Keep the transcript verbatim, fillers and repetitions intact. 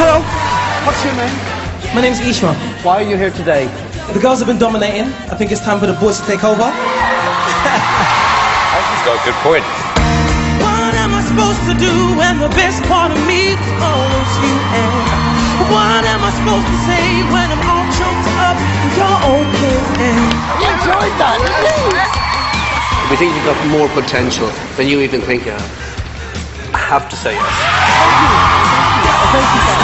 Hello. What's your name? My name's Ishwan. Why are you here today? The girls have been dominating. I think it's time for the boys to take over. He's got a good point. What am I supposed to do when the best part of me follows you? And what am I supposed to say when I'm all choked up and you're okay? You enjoyed that, didn't you? We think you've got more potential than you even think you have. I have to say yes. Thank you. Thank you.